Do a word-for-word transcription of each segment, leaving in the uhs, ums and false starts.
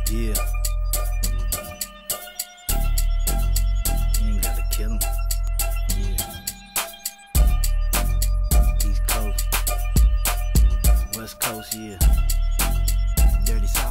Yeah. You ain't gotta kill him. Yeah. East Coast. West Coast, yeah. Dirty South.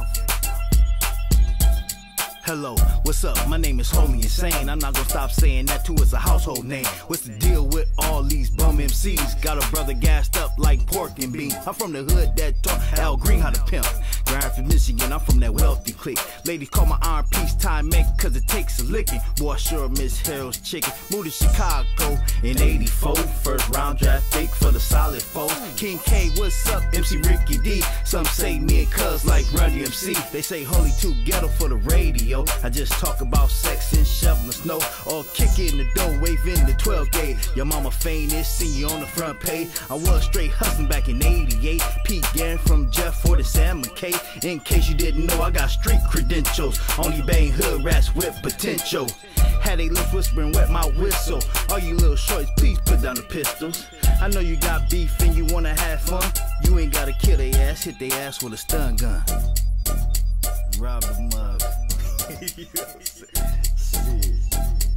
Hello, what's up? My name is Holy Insane. I'm not gonna stop saying that too, it's a household name. What's the deal with all these bum M Cs? Got a brother gassed up like pork and beans. I'm from the hood that taught Al Green how to pimp. Grind from Michigan, I'm from that wealthy clique. Ladies call my iron peacetime make cause it takes a licking. Boy, I sure miss Harold's chicken. Moved to Chicago in eighty-four. First round draft fake for the solid foes. King K, what's up? M C Ricky D. Some say me and cuz like Run D M C. They say Holy too ghetto for the radio. I just talk about sex and shoveling snow, or kick in the door, waving the twelve gauge. Your mama famous, see you on the front page. I was straight hustling back in eighty-eight. Pete Gann from Jeff Ford to Sam McKay. In case you didn't know, I got street credentials. Only bang hood rats with potential. Had they lips whispering, wet my whistle. All you little shorts, please put down the pistols. I know you got beef and you wanna have fun. You ain't gotta kill they ass, hit they ass with a stun gun. Rob the mug. Shit.